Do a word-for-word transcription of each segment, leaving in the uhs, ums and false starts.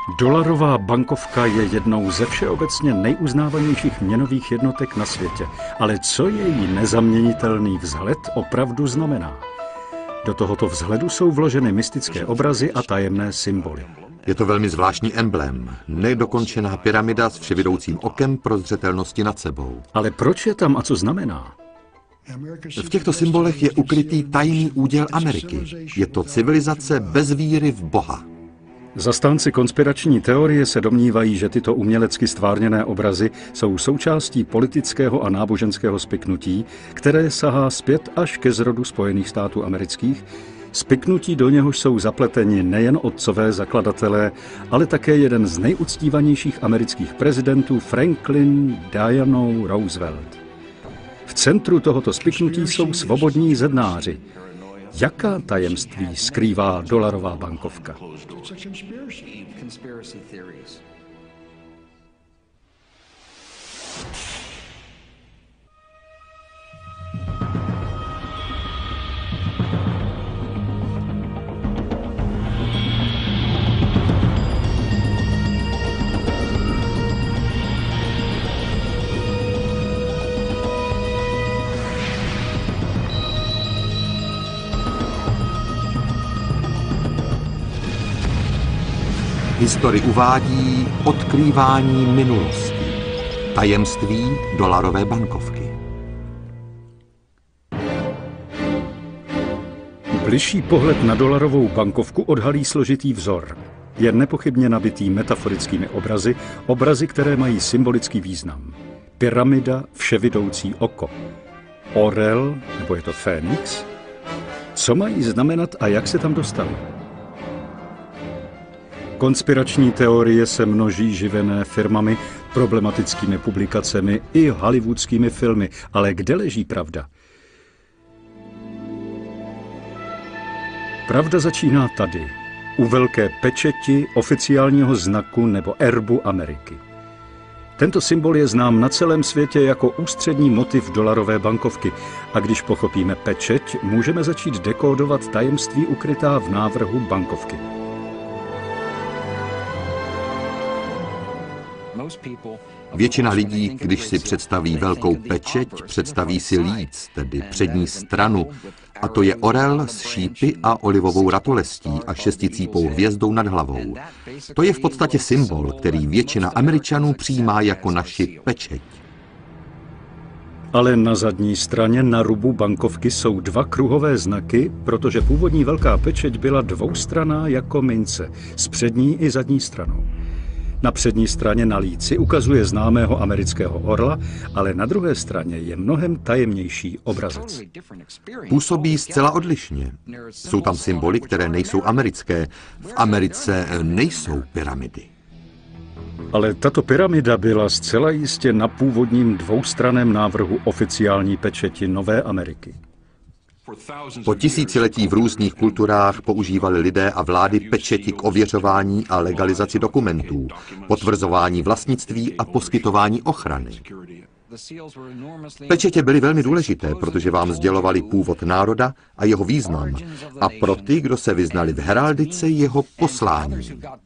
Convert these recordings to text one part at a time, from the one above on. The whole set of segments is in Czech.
Dolarová bankovka je jednou ze všeobecně nejuznávanějších měnových jednotek na světě. Ale co její nezaměnitelný vzhled opravdu znamená? Do tohoto vzhledu jsou vloženy mystické obrazy a tajemné symboly. Je to velmi zvláštní emblém. Nedokončená pyramida s vševidoucím okem pro zřetelnosti nad sebou. Ale proč je tam a co znamená? V těchto symbolech je ukrytý tajný úděl Ameriky. Je to civilizace bez víry v Boha. Zastánci konspirační teorie se domnívají, že tyto umělecky stvárněné obrazy jsou součástí politického a náboženského spiknutí, které sahá zpět až ke zrodu Spojených států amerických, spiknutí, do něhož jsou zapleteni nejen otcové zakladatelé, ale také jeden z nejuctívanějších amerických prezidentů Franklin Delano Roosevelt. V centru tohoto spiknutí jsou svobodní zednáři. Jaká tajemství skrývá dolarová bankovka? Historie uvádí odkrývání minulosti. Tajemství dolarové bankovky. Bližší pohled na dolarovou bankovku odhalí složitý vzor. Je nepochybně nabitý metaforickými obrazy, obrazy, které mají symbolický význam. Pyramida, vševidoucí oko. Orel, nebo je to Fénix? Co mají znamenat a jak se tam dostali? Konspirační teorie se množí živené firmami, problematickými publikacemi i hollywoodskými filmy. Ale kde leží pravda? Pravda začíná tady, u velké pečeti, oficiálního znaku nebo erbu Ameriky. Tento symbol je znám na celém světě jako ústřední motiv dolarové bankovky. A když pochopíme pečeť, můžeme začít dekódovat tajemství ukrytá v návrhu bankovky. Většina lidí, když si představí velkou pečeť, představí si líc, tedy přední stranu, a to je orel s šípy a olivovou ratolestí a šesticípou hvězdou nad hlavou. To je v podstatě symbol, který většina Američanů přijímá jako naši pečeť. Ale na zadní straně na rubu bankovky jsou dva kruhové znaky, protože původní velká pečeť byla dvoustranná jako mince, s přední i zadní stranou. Na přední straně na líci ukazuje známého amerického orla, ale na druhé straně je mnohem tajemnější obrazec. Působí zcela odlišně. Jsou tam symboly, které nejsou americké. V Americe nejsou pyramidy. Ale tato pyramida byla zcela jistě na původním dvoustranném návrhu oficiální pečeti Nové Ameriky. Po tisíciletí v různých kulturách používali lidé a vlády pečeti k ověřování a legalizaci dokumentů, potvrzování vlastnictví a poskytování ochrany. Pečetě byly velmi důležité, protože vám sdělovali původ národa a jeho význam a pro ty, kdo se vyznali v heraldice, jeho poslání.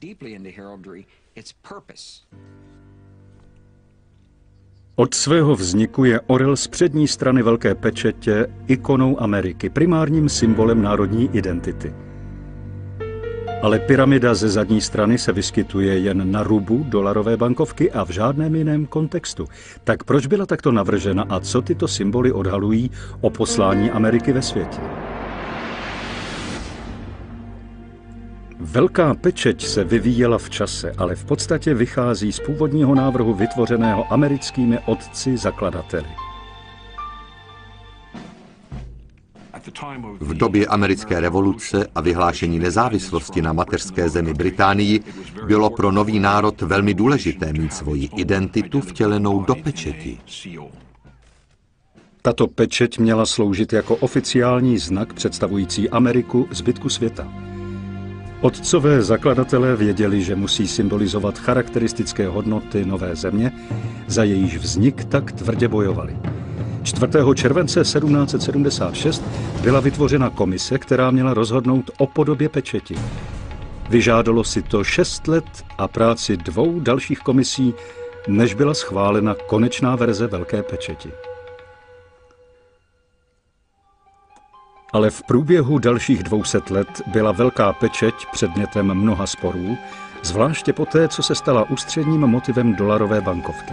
Od svého vzniku je orel z přední strany velké pečetě ikonou Ameriky, primárním symbolem národní identity. Ale pyramida ze zadní strany se vyskytuje jen na rubu dolarové bankovky a v žádném jiném kontextu. Tak proč byla takto navržena a co tyto symboly odhalují o poslání Ameriky ve světě? Velká pečeť se vyvíjela v čase, ale v podstatě vychází z původního návrhu vytvořeného americkými otci zakladateli. V době americké revoluce a vyhlášení nezávislosti na mateřské zemi Británii bylo pro nový národ velmi důležité mít svoji identitu vtělenou do pečeti. Tato pečeť měla sloužit jako oficiální znak představující Ameriku zbytku světa. Otcové zakladatelé věděli, že musí symbolizovat charakteristické hodnoty nové země, za jejíž vznik tak tvrdě bojovali. čtvrtého července sedmnáct set sedmdesát šest byla vytvořena komise, která měla rozhodnout o podobě pečeti. Vyžádalo si to šest let a práci dvou dalších komisí, než byla schválena konečná verze Velké pečeti. Ale v průběhu dalších dvou set let byla Velká pečeť předmětem mnoha sporů, zvláště poté, co se stala ústředním motivem dolarové bankovky.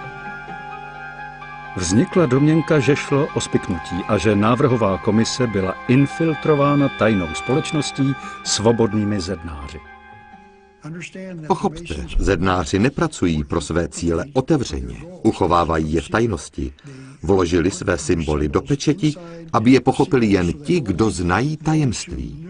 Vznikla domněnka, že šlo o spiknutí a že návrhová komise byla infiltrována tajnou společností svobodnými zednáři. Pochopte, zednáři nepracují pro své cíle otevřeně, uchovávají je v tajnosti. Vložili své symboly do pečeti, aby je pochopili jen ti, kdo znají tajemství.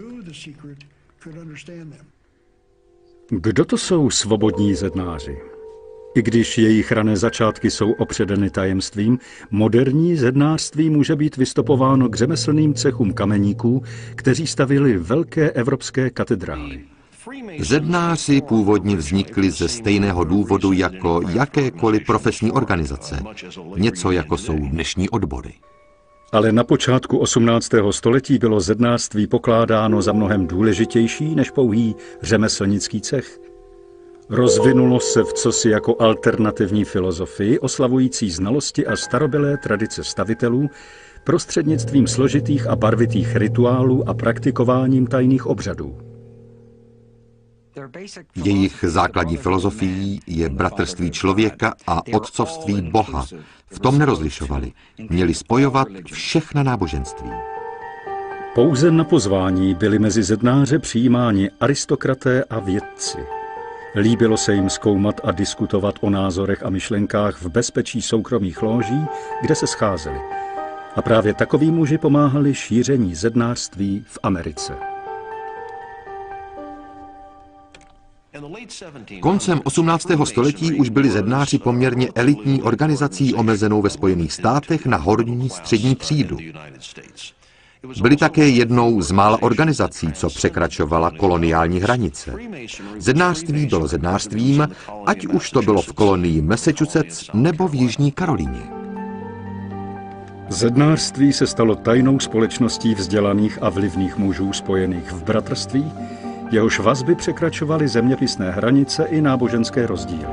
Kdo to jsou svobodní zednáři? I když jejich rané začátky jsou opředeny tajemstvím, moderní zednářství může být vystopováno k řemeslným cechům kameníků, kteří stavili velké evropské katedrály. Zednáři původně vznikli ze stejného důvodu jako jakékoliv profesní organizace, něco jako jsou dnešní odbory. Ale na počátku osmnáctého století bylo zednářství pokládáno za mnohem důležitější než pouhý řemeslnický cech. Rozvinulo se v cosi jako alternativní filozofii, oslavující znalosti a starobylé tradice stavitelů prostřednictvím složitých a barvitých rituálů a praktikováním tajných obřadů. Jejich základní filozofií je bratrství člověka a otcovství Boha. V tom nerozlišovali. Měli spojovat všechna náboženství. Pouze na pozvání byli mezi zednáře přijímáni aristokraté a vědci. Líbilo se jim zkoumat a diskutovat o názorech a myšlenkách v bezpečí soukromých lóží, kde se scházeli. A právě takoví muži pomáhali šíření zednářství v Americe. Koncem osmnáctého století už byli zednáři poměrně elitní organizací omezenou ve Spojených státech na horní střední třídu. Byli také jednou z mála organizací, co překračovala koloniální hranice. Zednářství bylo zednářstvím, ať už to bylo v kolonii Massachusetts nebo v Jižní Karolíně. Zednářství se stalo tajnou společností vzdělaných a vlivných mužů spojených v bratrství, jehož vazby překračovaly zeměpisné hranice i náboženské rozdíly.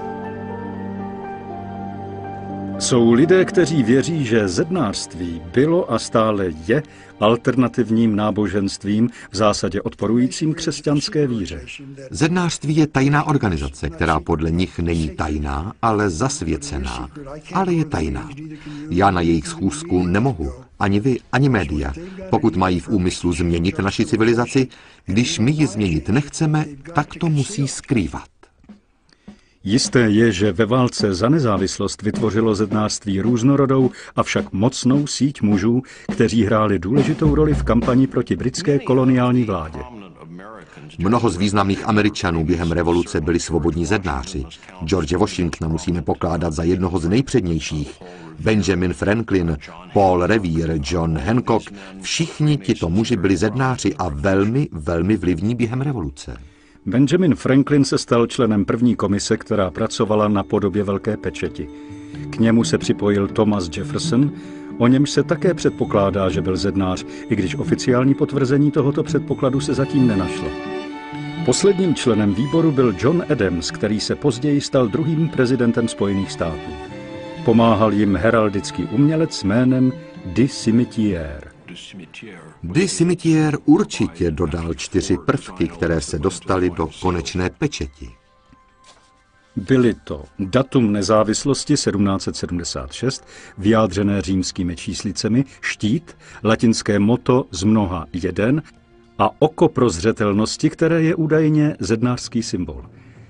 Jsou lidé, kteří věří, že zednářství bylo a stále je alternativním náboženstvím, v zásadě odporujícím křesťanské víře. Zednářství je tajná organizace, která podle nich není tajná, ale zasvěcená, ale je tajná. Já na jejich schůzku nemohu, ani vy, ani média, pokud mají v úmyslu změnit naši civilizaci. Když my ji změnit nechceme, tak to musí skrývat. Jisté je, že ve válce za nezávislost vytvořilo zednářství různorodou, avšak mocnou síť mužů, kteří hráli důležitou roli v kampani proti britské koloniální vládě. Mnoho z významných Američanů během revoluce byli svobodní zednáři. George Washingtona musíme pokládat za jednoho z nejpřednějších. Benjamin Franklin, Paul Revere, John Hancock, všichni tito muži byli zednáři a velmi, velmi vlivní během revoluce. Benjamin Franklin se stal členem první komise, která pracovala na podobě Velké pečeti. K němu se připojil Thomas Jefferson, o němž se také předpokládá, že byl zednář, i když oficiální potvrzení tohoto předpokladu se zatím nenašlo. Posledním členem výboru byl John Adams, který se později stal druhým prezidentem Spojených států. Pomáhal jim heraldický umělec jménem de Simitière. De Simitière určitě dodal čtyři prvky, které se dostaly do konečné pečeti. Byly to datum nezávislosti sedmnáct set sedmdesát šest, vyjádřené římskými číslicemi, štít, latinské motto z mnoha jeden a oko prozřetelnosti, které je údajně zednářský symbol.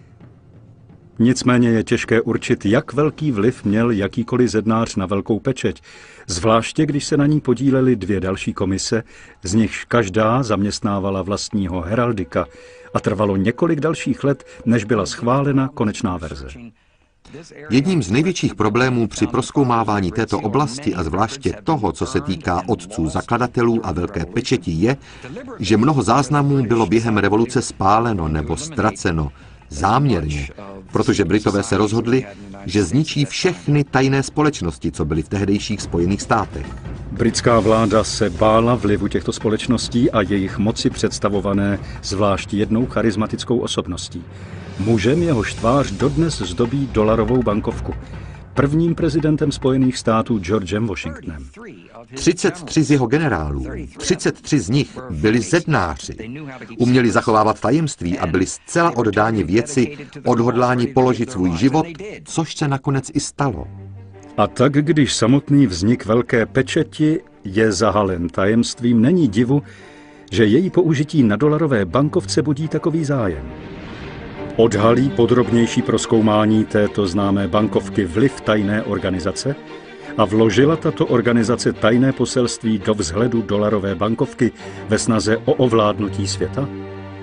Nicméně je těžké určit, jak velký vliv měl jakýkoliv zednář na Velkou pečeť, zvláště když se na ní podílely dvě další komise, z nichž každá zaměstnávala vlastního heraldika a trvalo několik dalších let, než byla schválena konečná verze. Jedním z největších problémů při prozkoumávání této oblasti a zvláště toho, co se týká otců zakladatelů a Velké pečeti, je, že mnoho záznamů bylo během revoluce spáleno nebo ztraceno, záměrně, protože Britové se rozhodli, že zničí všechny tajné společnosti, co byly v tehdejších Spojených státech. Britská vláda se bála vlivu těchto společností a jejich moci představované zvlášť jednou charismatickou osobností. Mužem, jehož tvář dodnes zdobí dolarovou bankovku. Prvním prezidentem Spojených států Georgem Washingtonem. třicet tři z jeho generálů, třicet tři z nich byli zednáři. Uměli zachovávat tajemství a byli zcela oddáni věci, odhodláni položit svůj život, což se nakonec i stalo. A tak, když samotný vznik Velké pečeti je zahalen tajemstvím, není divu, že její použití na dolarové bankovce budí takový zájem. Odhalí podrobnější prozkoumání této známé bankovky vliv tajné organizace a vložila tato organizace tajné poselství do vzhledu dolarové bankovky ve snaze o ovládnutí světa?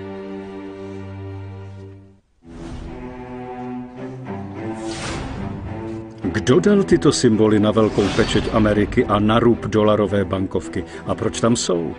Kdo dal tyto symboly na velkou pečeť Ameriky a na rub dolarové bankovky? A proč tam jsou?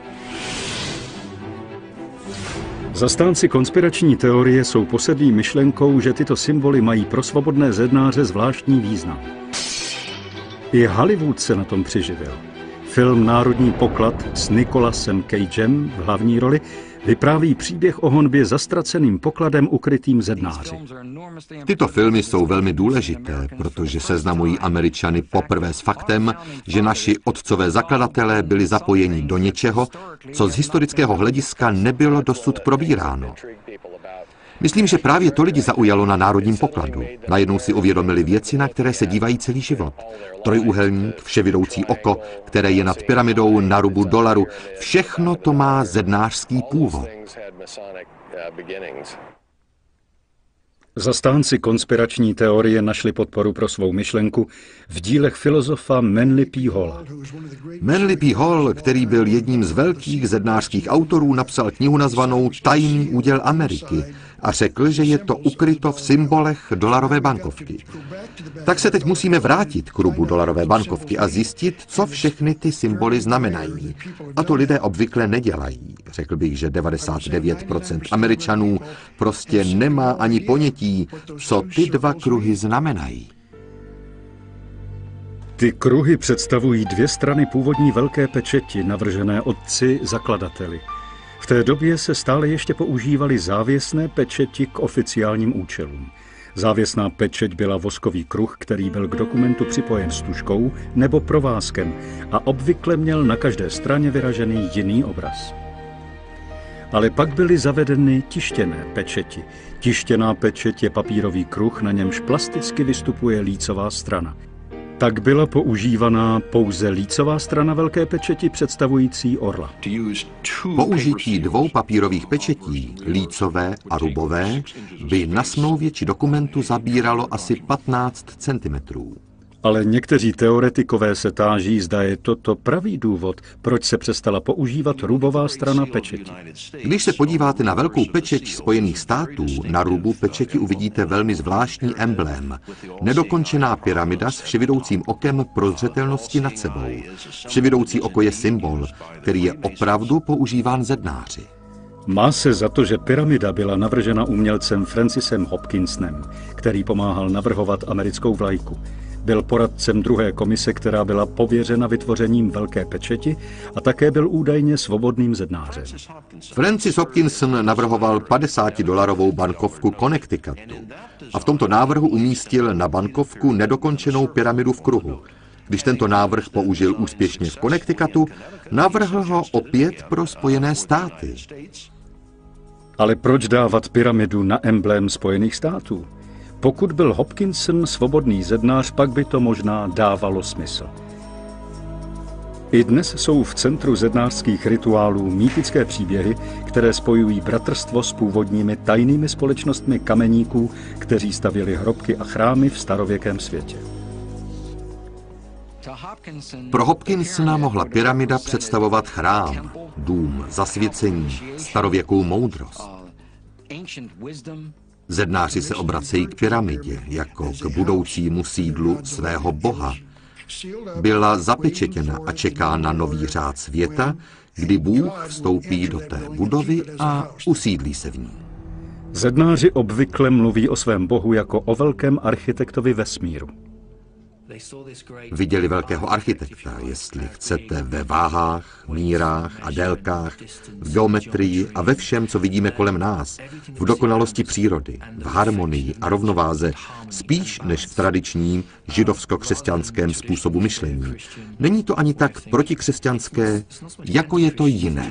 Zastánci konspirační teorie jsou posedlí myšlenkou, že tyto symboly mají pro svobodné zednáře zvláštní význam. I Hollywood se na tom přiživil. Film Národní poklad s Nicolasem Cagem v hlavní roli vypráví příběh o honbě za ztraceným pokladem ukrytým zednáři. Tyto filmy jsou velmi důležité, protože seznamují Američany poprvé s faktem, že naši otcové zakladatelé byli zapojeni do něčeho, co z historického hlediska nebylo dosud probíráno. Myslím, že právě to lidi zaujalo na Národním pokladu. Najednou si uvědomili věci, na které se dívají celý život. Trojúhelník, vševidoucí oko, které je nad pyramidou na rubu dolaru. Všechno to má zednářský původ. Zastánci konspirační teorie našli podporu pro svou myšlenku v dílech filozofa Manly P. Halla. Manly P. Hall, který byl jedním z velkých zednářských autorů, napsal knihu nazvanou Tajný úděl Ameriky a řekl, že je to ukryto v symbolech dolarové bankovky. Tak se teď musíme vrátit k rubu dolarové bankovky a zjistit, co všechny ty symboly znamenají. A to lidé obvykle nedělají. Řekl bych, že devadesát devět procent Američanů prostě nemá ani ponětí, co ty dva kruhy znamenají. Ty kruhy představují dvě strany původní velké pečeti, navržené otci zakladateli. V té době se stále ještě používaly závěsné pečeti k oficiálním účelům. Závěsná pečeť byla voskový kruh, který byl k dokumentu připojen stužkou nebo provázkem a obvykle měl na každé straně vyražený jiný obraz. Ale pak byly zavedeny tištěné pečeti. Tištěná pečeť je papírový kruh, na němž plasticky vystupuje lícová strana. Tak byla používaná pouze lícová strana velké pečeti představující orla. Použití dvou papírových pečetí, lícové a rubové, by na smlouvě či dokumentu zabíralo asi patnáct centimetrů. Ale někteří teoretikové se táží, zda je toto pravý důvod, proč se přestala používat rubová strana pečeti. Když se podíváte na velkou pečeť Spojených států, na rubu pečeti uvidíte velmi zvláštní emblém. Nedokončená pyramida s vševidoucím okem prozřetelnosti nad sebou. Vševidoucí oko je symbol, který je opravdu používán zednáři. Má se za to, že pyramida byla navržena umělcem Francisem Hopkinsonem, který pomáhal navrhovat americkou vlajku. Byl poradcem druhé komise, která byla pověřena vytvořením velké pečeti a také byl údajně svobodným zednářem. Francis Hopkinson navrhoval padesátidolarovou bankovku Connecticutu a v tomto návrhu umístil na bankovku nedokončenou pyramidu v kruhu. Když tento návrh použil úspěšně v Connecticutu, navrhl ho opět pro Spojené státy. Ale proč dávat pyramidu na emblém Spojených států? Pokud byl Hopkinson svobodný zednář, pak by to možná dávalo smysl. I dnes jsou v centru zednářských rituálů mýtické příběhy, které spojují bratrstvo s původními tajnými společnostmi kameníků, kteří stavěli hrobky a chrámy v starověkém světě. Pro Hopkinsona mohla pyramida představovat chrám, dům, zasvěcení, starověkou moudrost. Zednáři se obracejí k pyramidě jako k budoucímu sídlu svého boha. Byla zapečetěna a čeká na nový řád světa, kdy Bůh vstoupí do té budovy a usídlí se v ní. Zednáři obvykle mluví o svém bohu jako o velkém architektovi vesmíru. Viděli velkého architekta, jestli chcete, ve váhách, mírách a délkách, v geometrii a ve všem, co vidíme kolem nás, v dokonalosti přírody, v harmonii a rovnováze, spíš než v tradičním židovsko-křesťanském způsobu myšlení. Není to ani tak protikřesťanské, jako je to jiné.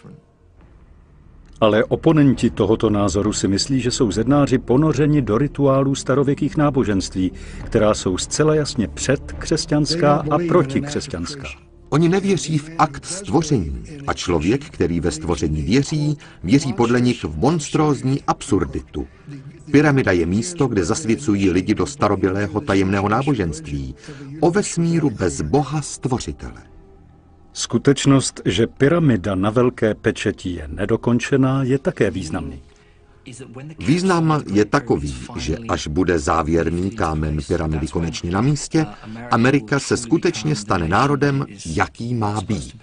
Ale oponenti tohoto názoru si myslí, že jsou zednáři ponořeni do rituálů starověkých náboženství, která jsou zcela jasně předkřesťanská a protikřesťanská. Oni nevěří v akt stvoření a člověk, který ve stvoření věří, věří podle nich v monstrózní absurditu. Pyramida je místo, kde zasvěcují lidi do starobylého tajemného náboženství, o vesmíru bez Boha stvořitele. Skutečnost, že pyramida na velké pečeti je nedokončená, je také významný. Význam je takový, že až bude závěrný kámen pyramidy konečně na místě, Amerika se skutečně stane národem, jaký má být.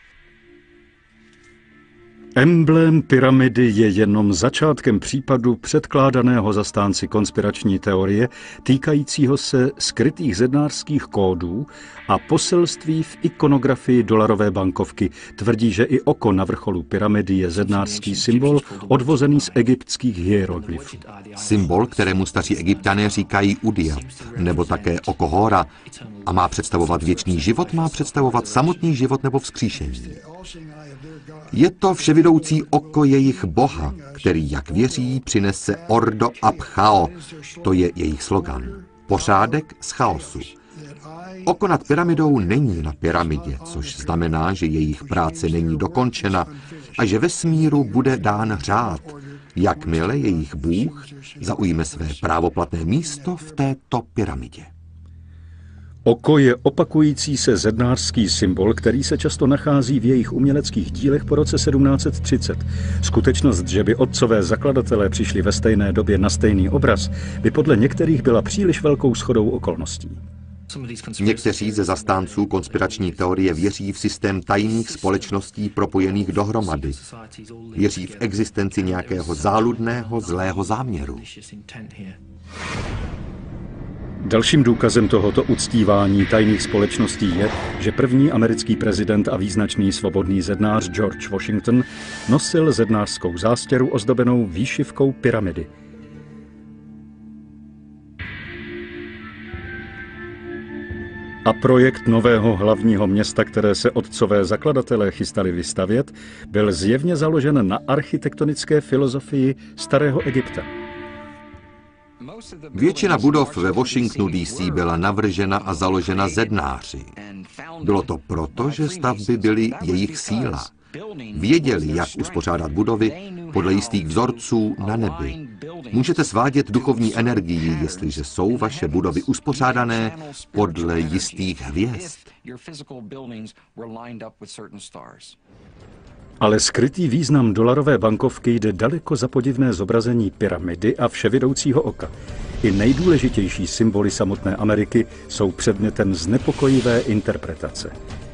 Emblém pyramidy je jenom začátkem případu předkládaného zastánci konspirační teorie týkajícího se skrytých zednářských kódů a poselství v ikonografii dolarové bankovky. Tvrdí, že i oko na vrcholu pyramidy je zednářský symbol odvozený z egyptských hieroglyfů. Symbol, kterému staří Egypťané říkají Udiat, nebo také oko Hóra, a má představovat věčný život, má představovat samotný život nebo vzkříšení. Je to vševidoucí oko jejich boha, který, jak věří, přinese ordo ab chao, to je jejich slogan. Pořádek z chaosu. Oko nad pyramidou není na pyramidě, což znamená, že jejich práce není dokončena a že vesmíru bude dán řád, jakmile jejich Bůh zaujme své právoplatné místo v této pyramidě. Oko je opakující se zednářský symbol, který se často nachází v jejich uměleckých dílech po roce sedmnáct set třicet. Skutečnost, že by otcové zakladatelé přišli ve stejné době na stejný obraz, by podle některých byla příliš velkou shodou okolností. Někteří ze zastánců konspirační teorie věří v systém tajných společností propojených dohromady. Věří v existenci nějakého záludného zlého záměru. Dalším důkazem tohoto uctívání tajných společností je, že první americký prezident a význačný svobodný zednář George Washington nosil zednářskou zástěru ozdobenou výšivkou pyramidy. A projekt nového hlavního města, které se otcové zakladatelé chystali vystavět, byl zjevně založen na architektonické filozofii starého Egypta. Většina budov ve Washingtonu D C byla navržena a založena zednáři. Bylo to proto, že stavby byly jejich síla. Věděli, jak uspořádat budovy podle jistých vzorců na nebi. Můžete svádět duchovní energii, jestliže jsou vaše budovy uspořádané podle jistých hvězd. Ale skrytý význam dolarové bankovky jde daleko za podivné zobrazení pyramidy a vševidoucího oka. I nejdůležitější symboly samotné Ameriky jsou předmětem znepokojivé interpretace.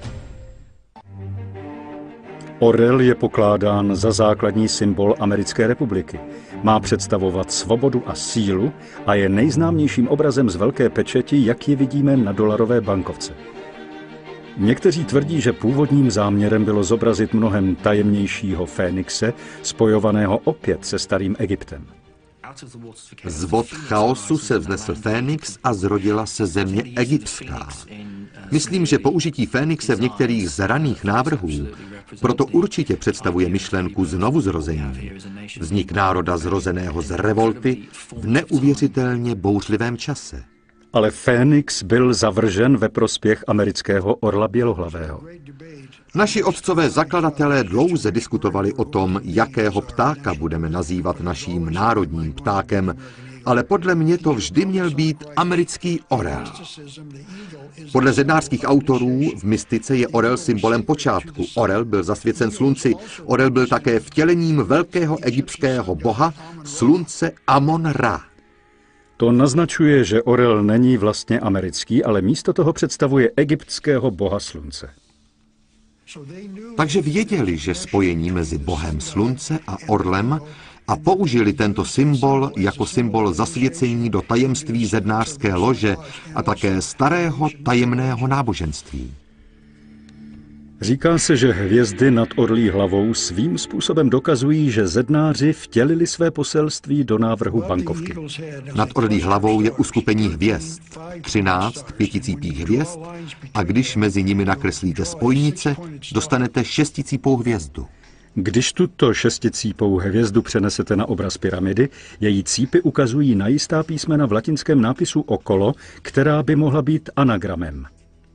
Orel je pokládán za základní symbol Americké republiky. Má představovat svobodu a sílu a je nejznámějším obrazem z velké pečeti, jak ji vidíme na dolarové bankovce. Někteří tvrdí, že původním záměrem bylo zobrazit mnohem tajemnějšího Fénixe, spojovaného opět se starým Egyptem. Z vod chaosu se vznesl Fénix a zrodila se země egyptská. Myslím, že použití Fénixe v některých z raných návrhů proto určitě představuje myšlenku znovuzrození. Vznik národa zrozeného z revolty v neuvěřitelně bouřlivém čase. Ale Fénix byl zavržen ve prospěch amerického orla bělohlavého. Naši otcové zakladatelé dlouze diskutovali o tom, jakého ptáka budeme nazývat naším národním ptákem, ale podle mě to vždy měl být americký orel. Podle zednářských autorů v mystice je orel symbolem počátku. Orel byl zasvěcen slunci. Orel byl také vtělením velkého egyptského boha, slunce Amon-Ra. To naznačuje, že orel není vlastně americký, ale místo toho představuje egyptského boha slunce. Takže věděli, že spojení mezi bohem slunce a orlem a použili tento symbol jako symbol zasvěcení do tajemství zednářské lože a také starého tajemného náboženství. Říká se, že hvězdy nad orlí hlavou svým způsobem dokazují, že zednáři vtělili své poselství do návrhu bankovky. Nad orlí hlavou je uskupení hvězd, třináct pěticípých hvězd, a když mezi nimi nakreslíte spojnice, dostanete šesticípou hvězdu. Když tuto šesticípou hvězdu přenesete na obraz pyramidy, její cípy ukazují na jistá písmena v latinském nápisu okolo, která by mohla být anagramem.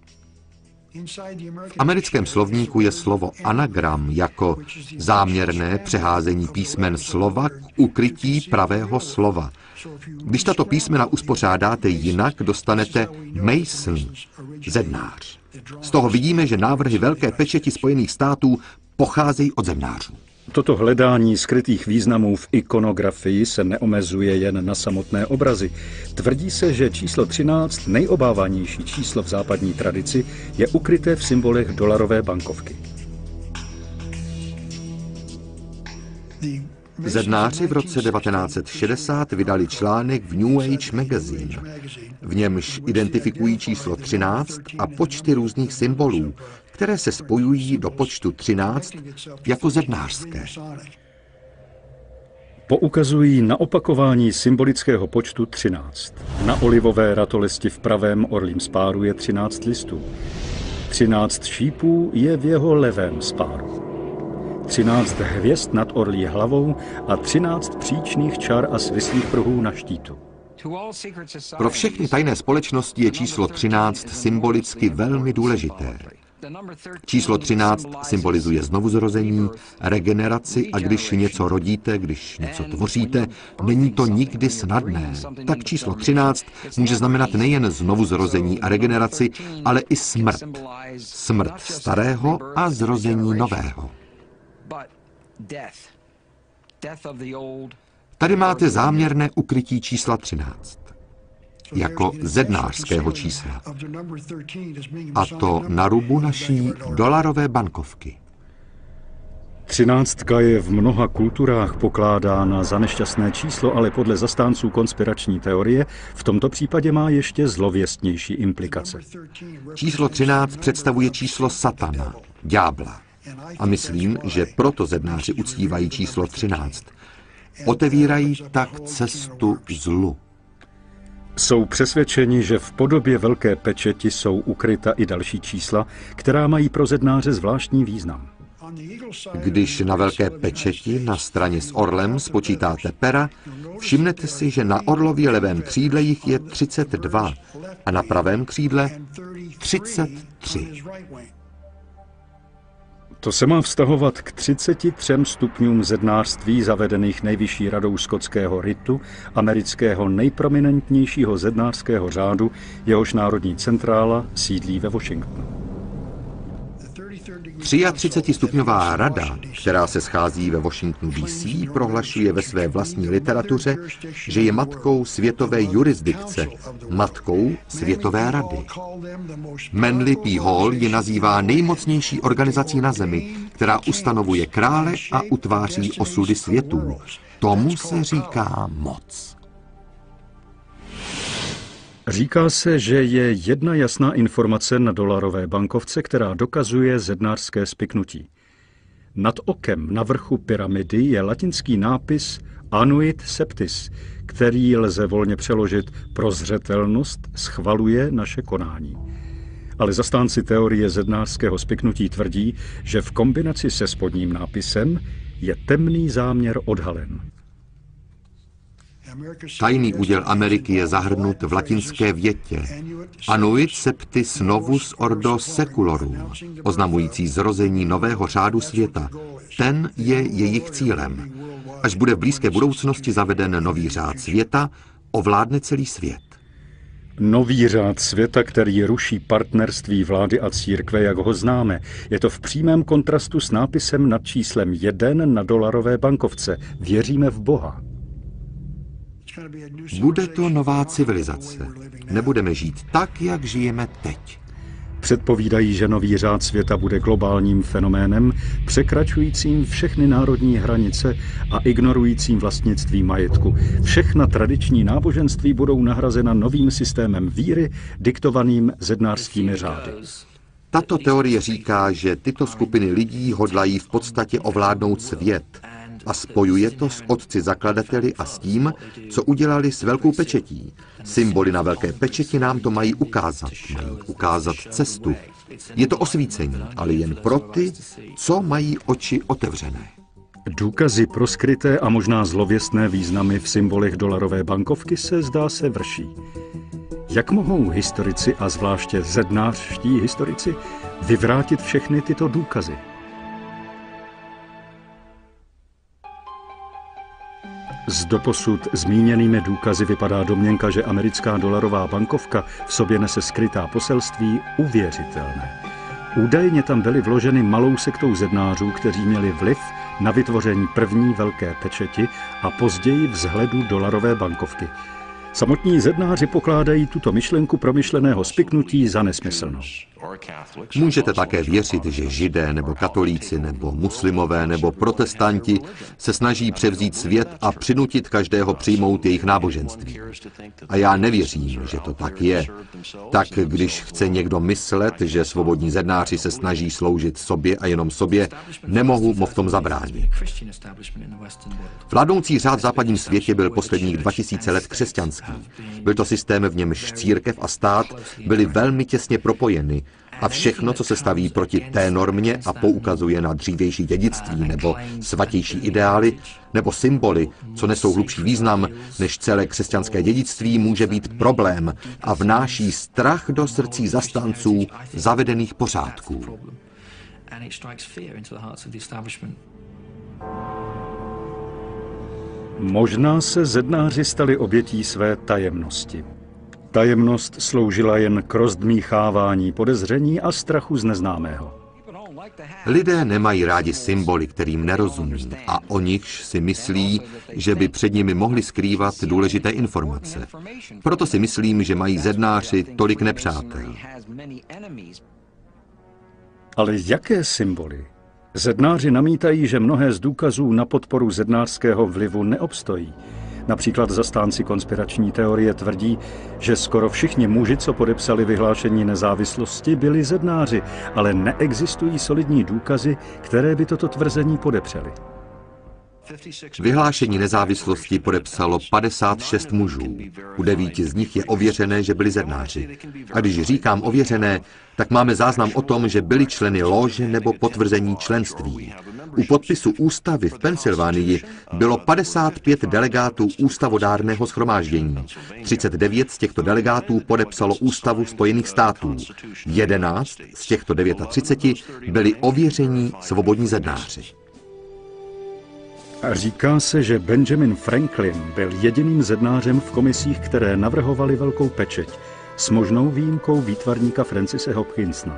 V americkém slovníku je slovo anagram jako záměrné přeházení písmen slova k ukrytí pravého slova. Když tato písmena uspořádáte jinak, dostanete Mason, zednář. Z toho vidíme, že návrhy Velké pečeti Spojených států pocházejí od zednářů. Toto hledání skrytých významů v ikonografii se neomezuje jen na samotné obrazy. Tvrdí se, že číslo třináct, nejobávanější číslo v západní tradici, je ukryté v symbolech dolarové bankovky. Zednáři v roce devatenáct set šedesát vydali článek v New Age Magazine. V němž identifikují číslo třináct a počty různých symbolů, které se spojují do počtu třináct jako zednářské. Poukazují na opakování symbolického počtu třináct. Na olivové ratolesti v pravém orlím spáru je třináct listů. třináct šípů je v jeho levém spáru. třináct hvězd nad orlí hlavou a třináct příčných čar a svislých pruhů na štítu. Pro všechny tajné společnosti je číslo třináct symbolicky velmi důležité. Číslo třináct symbolizuje znovuzrození, regeneraci a když něco rodíte, když něco tvoříte, není to nikdy snadné. Tak číslo třináct může znamenat nejen znovuzrození a regeneraci, ale i smrt. Smrt starého a zrození nového. Tady máte záměrné ukrytí čísla třináct. Jako zednářského čísla. A to na rubu naší dolarové bankovky. Třináctka je v mnoha kulturách pokládána za nešťastné číslo, ale podle zastánců konspirační teorie v tomto případě má ještě zlověstnější implikace. Číslo třináct představuje číslo satana, ďábla. A myslím, že proto zednáři uctívají číslo třináct. Otevírají tak cestu zlu. Jsou přesvědčeni, že v podobě Velké pečeti jsou ukryta i další čísla, která mají pro zednáře zvláštní význam. Když na Velké pečeti na straně s orlem spočítáte pera, všimnete si, že na orlově levém křídle jich je třicet dva a na pravém křídle třicet tři. To se má vztahovat k třiceti třem stupňům zednářství zavedených nejvyšší radou skotského ritu, amerického nejprominentnějšího zednářského řádu, jehož národní centrála sídlí ve Washingtonu. třiatřicetistupňová rada, která se schází ve Washingtonu D C, prohlašuje ve své vlastní literatuře, že je matkou světové jurisdikce, matkou světové rady. Manly P. Hall ji nazývá nejmocnější organizací na zemi, která ustanovuje krále a utváří osudy světů. Tomu se říká moc. Říká se, že je jedna jasná informace na dolarové bankovce, která dokazuje zednářské spiknutí. Nad okem na vrchu pyramidy je latinský nápis Annuit Septis, který lze volně přeložit prozřetelnost schvaluje naše konání. Ale zastánci teorie zednářského spiknutí tvrdí, že v kombinaci se spodním nápisem je temný záměr odhalen. Tajný úděl Ameriky je zahrnut v latinské větě Annuit septis novus ordo seculorum, oznamující zrození nového řádu světa. Ten je jejich cílem. Až bude v blízké budoucnosti zaveden nový řád světa, ovládne celý svět. Nový řád světa, který ruší partnerství vlády a církve, jak ho známe. Je to v přímém kontrastu s nápisem nad číslem jeden na dolarové bankovce. Věříme v Boha. Bude to nová civilizace. Nebudeme žít tak, jak žijeme teď. Předpovídají, že nový řád světa bude globálním fenoménem, překračujícím všechny národní hranice a ignorujícím vlastnictví majetku. Všechna tradiční náboženství budou nahrazena novým systémem víry, diktovaným zednářskými řády. Tato teorie říká, že tyto skupiny lidí hodlají v podstatě ovládnout svět a spojuje to s otci zakladateli a s tím, co udělali s velkou pečetí. Symboly na velké pečeti nám to mají ukázat, mají ukázat cestu. Je to osvícení, ale jen pro ty, co mají oči otevřené. Důkazy pro skryté a možná zlověstné významy v symbolech dolarové bankovky se zdá se vrší. Jak mohou historici a zvláště zednářští historici vyvrátit všechny tyto důkazy? S doposud zmíněnými důkazy vypadá domněnka, že americká dolarová bankovka v sobě nese skrytá poselství uvěřitelné. Údajně tam byly vloženy malou sektou zednářů, kteří měli vliv na vytvoření první velké pečeti a později vzhledu dolarové bankovky. Samotní zednáři pokládají tuto myšlenku promyšleného spiknutí za nesmyslnou. Můžete také věřit, že židé nebo katolíci nebo muslimové nebo protestanti se snaží převzít svět a přinutit každého přijmout jejich náboženství. A já nevěřím, že to tak je. Tak když chce někdo myslet, že svobodní zednáři se snaží sloužit sobě a jenom sobě, nemohu mu v tom zabránit. Vládnoucí řád v západním světě byl posledních dva tisíce let křesťanský. Byl to systém, v němž církev a stát byly velmi těsně propojeny a všechno, co se staví proti té normě a poukazuje na dřívější dědictví nebo svatější ideály nebo symboly, co nesou hlubší význam než celé křesťanské dědictví, může být problém a vnáší strach do srdcí zastánců zavedených pořádků. Možná se zednáři stali obětí své tajemnosti. Tajemnost sloužila jen k rozdmíchávání podezření a strachu z neznámého. Lidé nemají rádi symboly, kterým nerozumí, a o nichž si myslí, že by před nimi mohli skrývat důležité informace. Proto si myslím, že mají zednáři tolik nepřátel. Ale jaké symboly? Zednáři namítají, že mnohé z důkazů na podporu zednářského vlivu neobstojí. Například zastánci konspirační teorie tvrdí, že skoro všichni muži, co podepsali vyhlášení nezávislosti, byli zednáři, ale neexistují solidní důkazy, které by toto tvrzení podepřely. Vyhlášení nezávislosti podepsalo padesát šest mužů. U devíti z nich je ověřené, že byli zednáři. A když říkám ověřené, tak máme záznam o tom, že byli členy lóže nebo potvrzení členství. U podpisu ústavy v Pensylvánii bylo padesát pět delegátů ústavodárného shromáždění. třicet devět z těchto delegátů podepsalo ústavu Spojených států. jedenáct z těchto třiceti devěti byli ověření svobodní zednáři. Říká se, že Benjamin Franklin byl jediným zednářem v komisích, které navrhovaly velkou pečeť, s možnou výjimkou výtvarníka Francise Hopkinsona.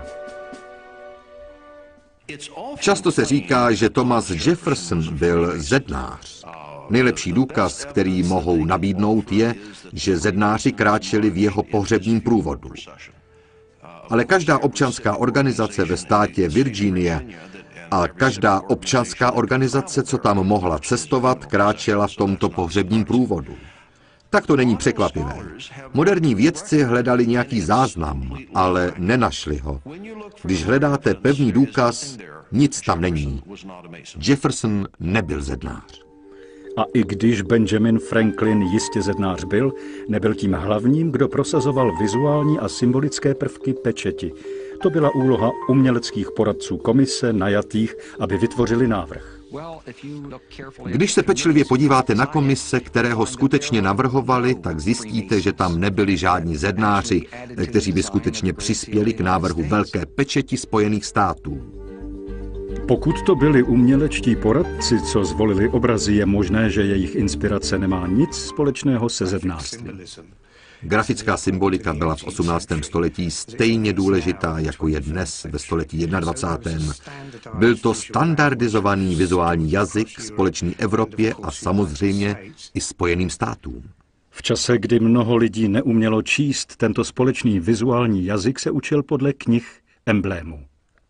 Často se říká, že Thomas Jefferson byl zednář. Nejlepší důkaz, který mohou nabídnout, je, že zednáři kráčeli v jeho pohřebním průvodu. Ale každá občanská organizace ve státě Virginia a každá občanská organizace, co tam mohla cestovat, kráčela v tomto pohřebním průvodu. Tak to není překvapivé. Moderní vědci hledali nějaký záznam, ale nenašli ho. Když hledáte pevný důkaz, nic tam není. Jefferson nebyl zednář. A i když Benjamin Franklin jistě zednář byl, nebyl tím hlavním, kdo prosazoval vizuální a symbolické prvky pečeti. To byla úloha uměleckých poradců komise najatých, aby vytvořili návrh. Když se pečlivě podíváte na komise, které ho skutečně navrhovali, tak zjistíte, že tam nebyli žádní zednáři, kteří by skutečně přispěli k návrhu velké pečeti Spojených států. Pokud to byli umělečtí poradci, co zvolili obrazy, je možné, že jejich inspirace nemá nic společného se zednářstvím. Grafická symbolika byla v osmnáctém století stejně důležitá, jako je dnes ve století dvacátém prvním. Byl to standardizovaný vizuální jazyk společný Evropě a samozřejmě i Spojeným státům. V čase, kdy mnoho lidí neumělo číst, tento společný vizuální jazyk se učil podle knih emblémů.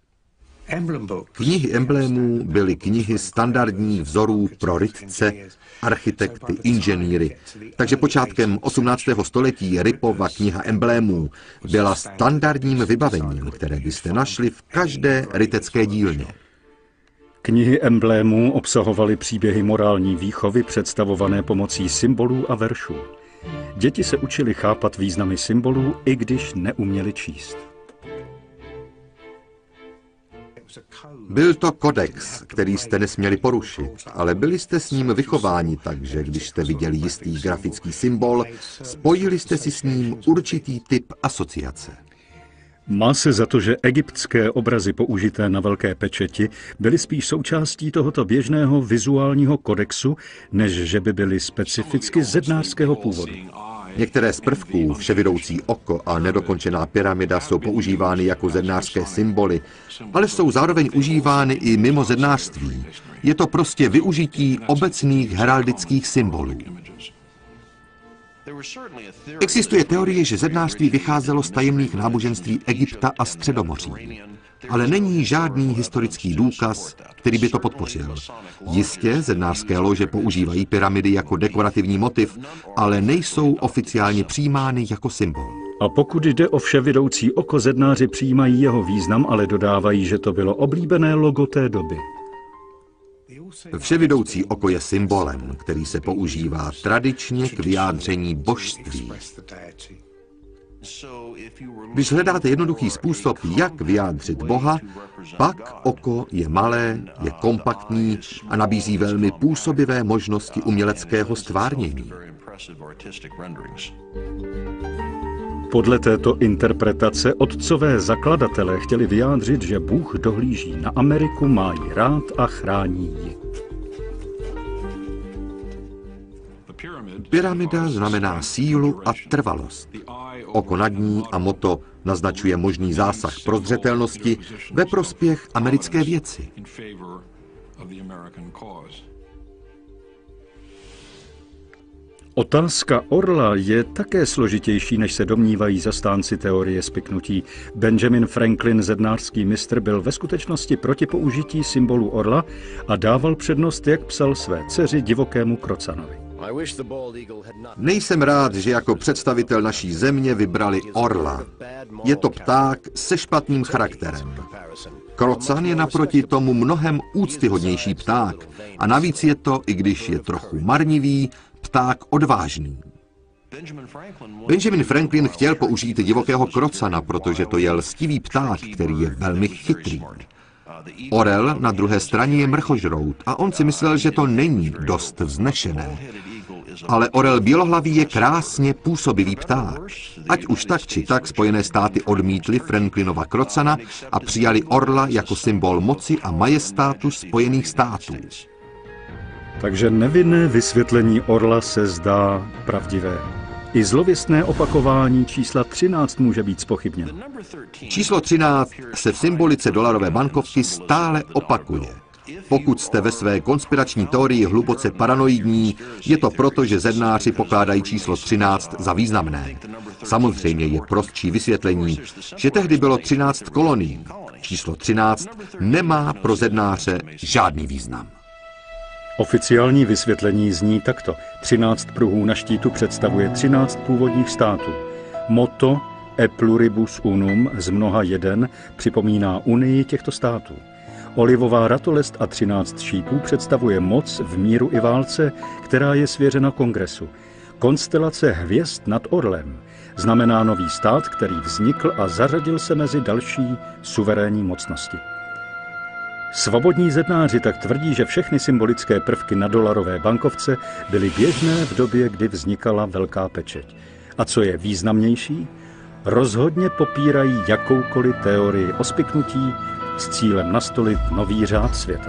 Knihy emblémů byly knihy standardních vzorů pro rytce, architekty, inženýry. Takže počátkem osmnáctého století Rippova kniha emblémů byla standardním vybavením, které byste našli v každé rytecké dílně. Knihy emblémů obsahovaly příběhy morální výchovy představované pomocí symbolů a veršů. Děti se učili chápat významy symbolů, i když neuměli číst. Byl to kodex, který jste nesměli porušit, ale byli jste s ním vychováni, takže když jste viděli jistý grafický symbol, spojili jste si s ním určitý typ asociace. Má se za to, že egyptské obrazy použité na velké pečeti byly spíš součástí tohoto běžného vizuálního kodexu, než že by byly specificky zednářského původu. Některé z prvků, vševidoucí oko a nedokončená pyramida, jsou používány jako zednářské symboly, ale jsou zároveň užívány i mimo zednářství. Je to prostě využití obecných heraldických symbolů. Existuje teorie, že zednářství vycházelo z tajemných náboženství Egypta a Středomoří. Ale není žádný historický důkaz, který by to podpořil. Jistě zednářské lože používají pyramidy jako dekorativní motiv, ale nejsou oficiálně přijímány jako symbol. A pokud jde o vševidoucí oko, zednáři přijímají jeho význam, ale dodávají, že to bylo oblíbené logo té doby. Vševidoucí oko je symbolem, který se používá tradičně k vyjádření božství. Když hledáte jednoduchý způsob, jak vyjádřit Boha, pak oko je malé, je kompaktní a nabízí velmi působivé možnosti uměleckého stvárnění. Podle této interpretace otcové zakladatelé chtěli vyjádřit, že Bůh dohlíží na Ameriku, má ji rád a chrání ji. Pyramida znamená sílu a trvalost. Oko nad ní a moto naznačuje možný zásah prozřetelnosti ve prospěch americké věci. Otázka orla je také složitější, než se domnívají zastánci teorie spiknutí. Benjamin Franklin, zednářský mistr, byl ve skutečnosti proti použití symbolu orla a dával přednost, jak psal své dceři, divokému krocanovi. Nejsem rád, že jako představitel naší země vybrali orla. Je to pták se špatným charakterem. Krocan je naproti tomu mnohem úctyhodnější pták a navíc je to, i když je trochu marnivý, pták odvážný. Benjamin Franklin chtěl použít divokého krocana, protože to je lstivý pták, který je velmi chytrý. Orel na druhé straně je mrchožrout a on si myslel, že to není dost vznešené. Ale orel bělohlavý je krásně působivý pták. Ať už tak či tak Spojené státy odmítly Franklinova krocana a přijali orla jako symbol moci a majestátu Spojených států. Takže nevinné vysvětlení orla se zdá pravdivé. I zlověstné opakování čísla třináct může být zpochybněno. Číslo třináct se v symbolice dolarové bankovky stále opakuje. Pokud jste ve své konspirační teorii hluboce paranoidní, je to proto, že zednáři pokládají číslo třináct za významné. Samozřejmě je prostší vysvětlení, že tehdy bylo třináct kolonií. Číslo třináct nemá pro zednáře žádný význam. Oficiální vysvětlení zní takto. třináct pruhů na štítu představuje třináct původních států. Motto E pluribus unum z mnoha jeden připomíná unii těchto států. Olivová ratolest a třináct šípů představuje moc v míru i válce, která je svěřena kongresu. Konstelace hvězd nad orlem znamená nový stát, který vznikl a zařadil se mezi další suverénní mocnosti. Svobodní zednáři tak tvrdí, že všechny symbolické prvky na dolarové bankovce byly běžné v době, kdy vznikala velká pečeť. A co je významnější, rozhodně popírají jakoukoliv teorii o spiknutí s cílem nastolit nový řád světa.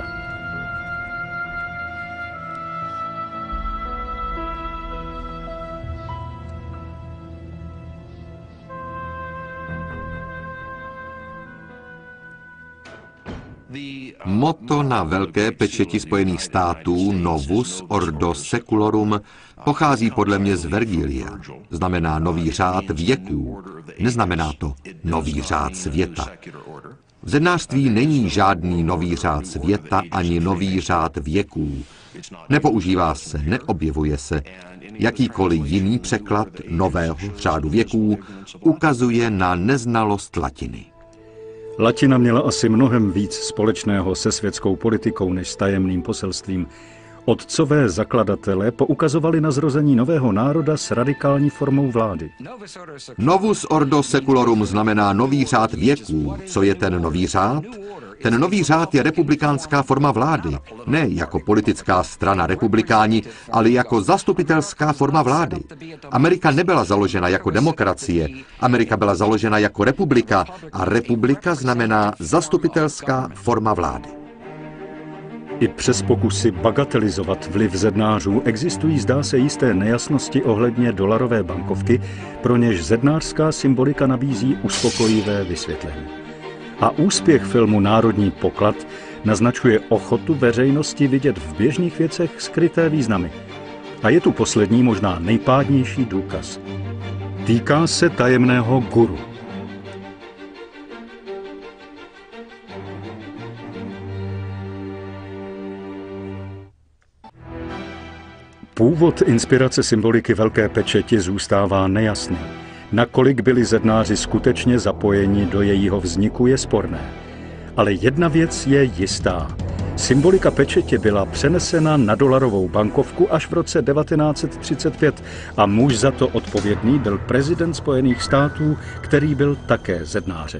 Motto na velké pečeti Spojených států Novus Ordo Secularum pochází podle mě z Vergilia. Znamená nový řád věků. Neznamená to nový řád světa. V zednářství není žádný nový řád světa ani nový řád věků. Nepoužívá se, neobjevuje se. Jakýkoliv jiný překlad nového řádu věků ukazuje na neznalost latiny. Latina měla asi mnohem víc společného se světskou politikou než s tajemným poselstvím. Otcové zakladatelé poukazovali na zrození nového národa s radikální formou vlády. Novus Ordo Secularum znamená nový řád věků. Co je ten nový řád? Ten nový řád je republikánská forma vlády. Ne jako politická strana republikáni, ale jako zastupitelská forma vlády. Amerika nebyla založena jako demokracie. Amerika byla založena jako republika a republika znamená zastupitelská forma vlády. I přes pokusy bagatelizovat vliv zednářů existují, zdá se, jisté nejasnosti ohledně dolarové bankovky, pro něž zednářská symbolika nabízí uspokojivé vysvětlení. A úspěch filmu Národní poklad naznačuje ochotu veřejnosti vidět v běžných věcech skryté významy. A je tu poslední, možná nejpádnější důkaz. Týká se tajemného guru. Původ inspirace symboliky velké pečeti zůstává nejasný. Nakolik byli zednáři skutečně zapojeni do jejího vzniku, je sporné. Ale jedna věc je jistá. Symbolika pečetě byla přenesena na dolarovou bankovku až v roce devatenáct set třicet pět a muž za to odpovědný byl prezident Spojených států, který byl také zednářem.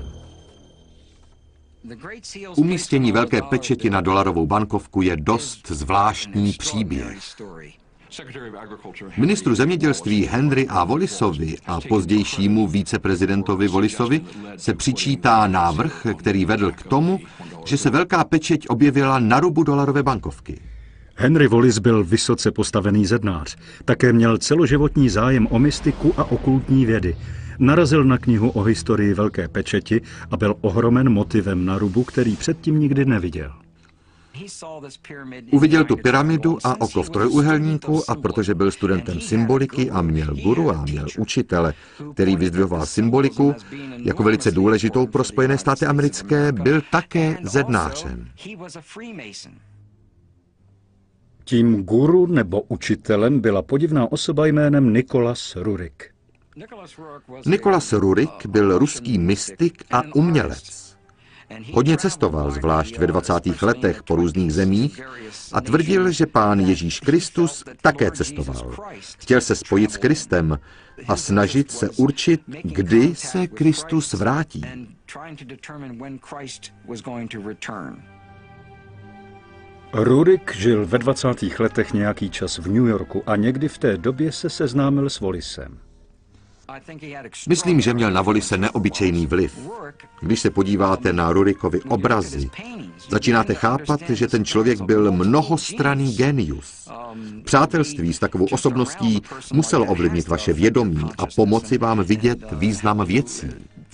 Umístění velké pečeti na dolarovou bankovku je dost zvláštní příběh. Ministru zemědělství Henry A. Wallisovi a pozdějšímu viceprezidentovi Wallisovi se přičítá návrh, který vedl k tomu, že se velká pečeť objevila na rubu dolarové bankovky. Henry Wallis byl vysoce postavený zednář. Také měl celoživotní zájem o mystiku a okultní vědy. Narazil na knihu o historii velké pečeti a byl ohromen motivem na rubu, který předtím nikdy neviděl. Uviděl tu pyramidu a oko v trojúhelníku a protože byl studentem symboliky a měl guru a měl učitele, který vyzdvihoval symboliku jako velice důležitou pro Spojené státy americké, byl také zednářem. Tím guru nebo učitelem byla podivná osoba jménem Nicholas Roerich. Nicholas Roerich byl ruský mystik a umělec. Hodně cestoval, zvlášť ve dvacátých letech po různých zemích a tvrdil, že pán Ježíš Kristus také cestoval. Chtěl se spojit s Kristem a snažit se určit, kdy se Kristus vrátí. Roerich žil ve dvacátých letech nějaký čas v New Yorku a někdy v té době se seznámil s Wallisem. Myslím, že měl na Wallise neobyčejný vliv. Když se podíváte na Roerichovy obrazy, začínáte chápat, že ten člověk byl mnohostranný génius. Přátelství s takovou osobností muselo ovlivnit vaše vědomí a pomoci vám vidět význam věcí.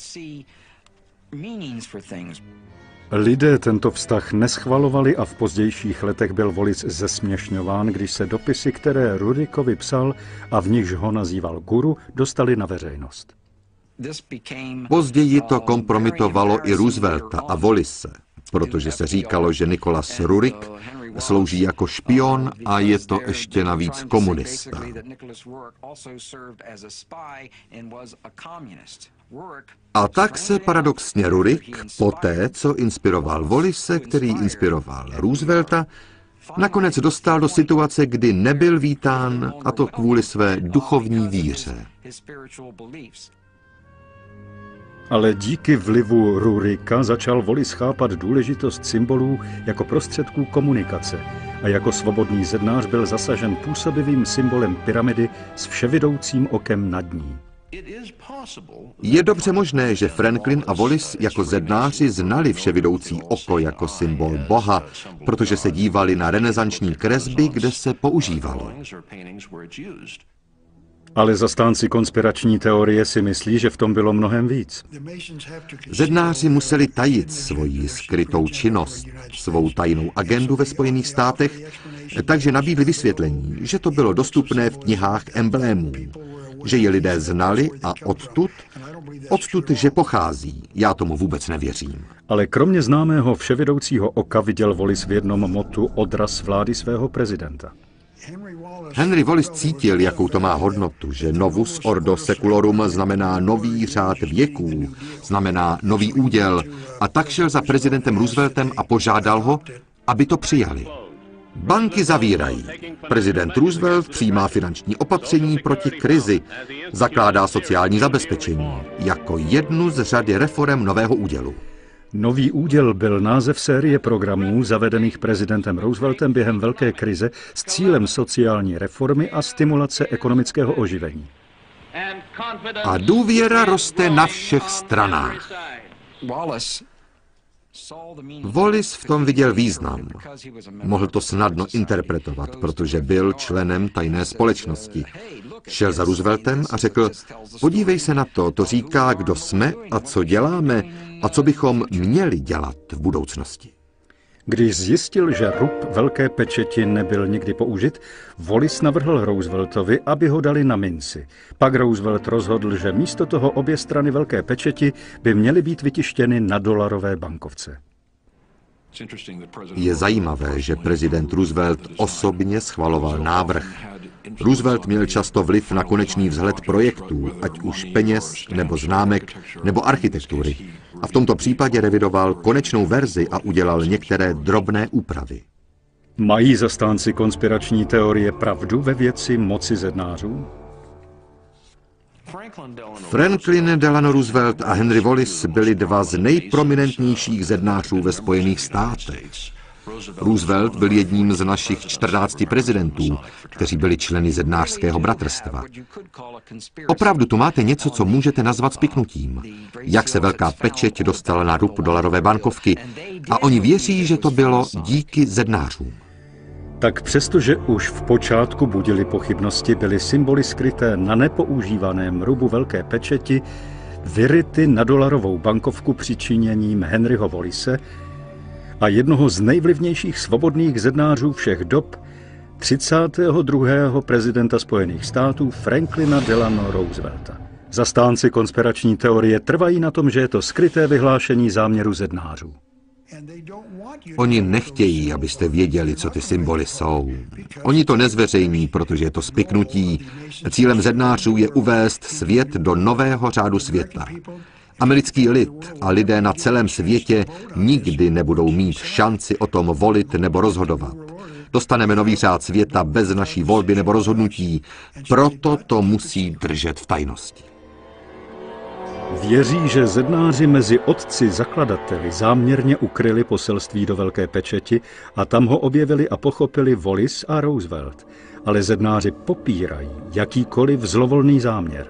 Lidé tento vztah neschvalovali a v pozdějších letech byl Wallis zesměšňován, když se dopisy, které Roerichovi psal a v nichž ho nazýval guru, dostali na veřejnost. Později to kompromitovalo i Roosevelta a Wallise, protože se říkalo, že Nicholas Roerich slouží jako špion a je to ještě navíc komunista. A tak se paradoxně Roerich, poté, co inspiroval Wallise, který inspiroval Roosevelta, nakonec dostal do situace, kdy nebyl vítán, a to kvůli své duchovní víře. Ale díky vlivu Roericha začal Wallis chápat důležitost symbolů jako prostředků komunikace a jako svobodný zednář byl zasažen působivým symbolem pyramidy s vševidoucím okem nad ní. Je dobře možné, že Franklin a Wallis jako zednáři znali vševidoucí oko jako symbol Boha, protože se dívali na renesanční kresby, kde se používalo. Ale zastánci konspirační teorie si myslí, že v tom bylo mnohem víc. Zednáři museli tajit svoji skrytou činnost, svou tajnou agendu ve Spojených státech, takže nabídli vysvětlení, že to bylo dostupné v knihách emblémů, že je lidé znali a odtud, odtud, že pochází. Já tomu vůbec nevěřím. Ale kromě známého vševědoucího oka viděl Wallis v jednom motu odraz vlády svého prezidenta. Henry Wallis cítil, jakou to má hodnotu, že novus ordo seculorum znamená nový řád věků, znamená nový úděl, a tak šel za prezidentem Rooseveltem a požádal ho, aby to přijali. Banky zavírají. Prezident Roosevelt přijímá finanční opatření proti krizi, zakládá sociální zabezpečení jako jednu z řady reforem nového údělu. Nový úděl byl název série programů zavedených prezidentem Rooseveltem během velké krize s cílem sociální reformy a stimulace ekonomického oživení. A důvěra roste na všech stranách. Wallis v tom viděl význam. Mohl to snadno interpretovat, protože byl členem tajné společnosti. Šel za Rooseveltem a řekl, podívej se na to, to říká, kdo jsme a co děláme a co bychom měli dělat v budoucnosti. Když zjistil, že rub velké pečeti nebyl nikdy použit, Wallis navrhl Rooseveltovi, aby ho dali na minci. Pak Roosevelt rozhodl, že místo toho obě strany velké pečeti by měly být vytištěny na dolarové bankovce. Je zajímavé, že prezident Roosevelt osobně schvaloval návrh. Roosevelt měl často vliv na konečný vzhled projektů, ať už peněz, nebo známek, nebo architektury. A v tomto případě revidoval konečnou verzi a udělal některé drobné úpravy. Mají zastánci konspirační teorie pravdu ve věci moci zednářů? Franklin Delano Roosevelt a Henry Wallis byli dva z nejprominentnějších zednářů ve Spojených státech. Roosevelt byl jedním z našich čtrnácti prezidentů, kteří byli členy zednářského bratrstva. Opravdu tu máte něco, co můžete nazvat spiknutím. Jak se velká pečeť dostala na rub dolarové bankovky a oni věří, že to bylo díky zednářům. Tak přestože už v počátku budili pochybnosti, byly symboly skryté na nepoužívaném rubu velké pečeti vyryty na dolarovou bankovku přičiněním Henryho Wallise a jednoho z nejvlivnějších svobodných zednářů všech dob, třicátého druhého prezidenta Spojených států Franklina Delano Roosevelta. Zastánci konspirační teorie trvají na tom, že je to skryté vyhlášení záměru zednářů. Oni nechtějí, abyste věděli, co ty symboly jsou. Oni to nezveřejní, protože je to spiknutí. Cílem zednářů je uvést svět do nového řádu světa. Americký lid a lidé na celém světě nikdy nebudou mít šanci o tom volit nebo rozhodovat. Dostaneme nový řád světa bez naší volby nebo rozhodnutí, proto to musí držet v tajnosti. Věří, že zednáři mezi otci zakladateli záměrně ukryli poselství do velké pečeti a tam ho objevili a pochopili Wallis a Roosevelt, ale zednáři popírají jakýkoliv zlovolný záměr.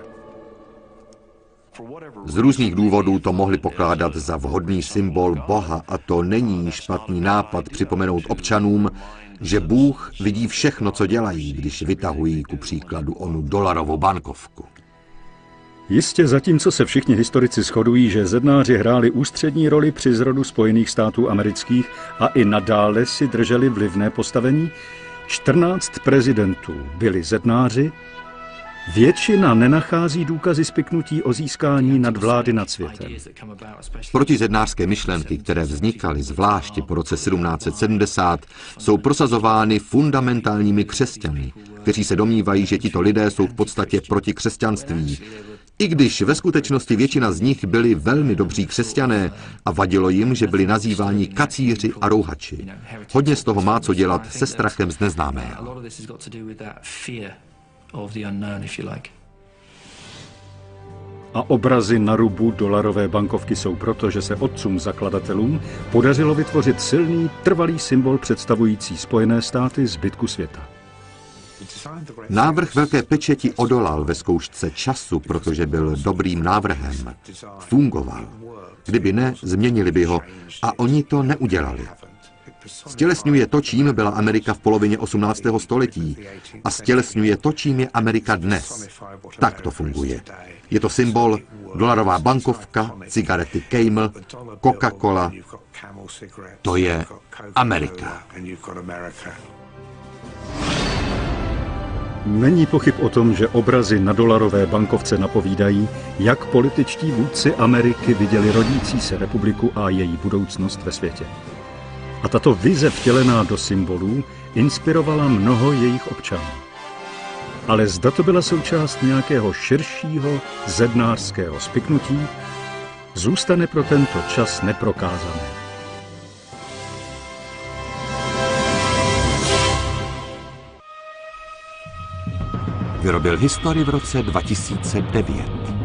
Z různých důvodů to mohli pokládat za vhodný symbol Boha a to není špatný nápad připomenout občanům, že Bůh vidí všechno, co dělají, když vytahují ku příkladu onu dolarovou bankovku. Jistě zatímco se všichni historici shodují, že zednáři hráli ústřední roli při zrodu Spojených států amerických a i nadále si drželi vlivné postavení, čtrnáct prezidentů byli zednáři, většina nenachází důkazy spiknutí o získání nadvlády nad světem. Protizednářské myšlenky, které vznikaly zvláště po roce sedmnáct set sedmdesát, jsou prosazovány fundamentálními křesťany, kteří se domnívají, že tito lidé jsou v podstatě proti křesťanství. I když ve skutečnosti většina z nich byli velmi dobří křesťané a vadilo jim, že byli nazýváni kacíři a rouhači. Hodně z toho má co dělat se strachem z neznámého. A obrazy na rubu dolarové bankovky jsou proto, že se otcům zakladatelům podařilo vytvořit silný, trvalý symbol představující Spojené státy zbytku světa. Návrh velké pečeti odolal ve zkoušce času, protože byl dobrým návrhem. Fungoval. Kdyby ne, změnili by ho a oni to neudělali. Stělesňuje to, čím byla Amerika v polovině osmnáctého století a stělesňuje to, čím je Amerika dnes. Tak to funguje. Je to symbol dolarová bankovka, cigarety Camel, Coca-Cola. To je Amerika. Není pochyb o tom, že obrazy na dolarové bankovce napovídají, jak političtí vůdci Ameriky viděli rodící se republiku a její budoucnost ve světě. A tato vize vtělená do symbolů inspirovala mnoho jejich občanů. Ale zda to byla součást nějakého širšího zednářského spiknutí, zůstane pro tento čas neprokázané. Vyrobil historii v roce dva tisíce devět.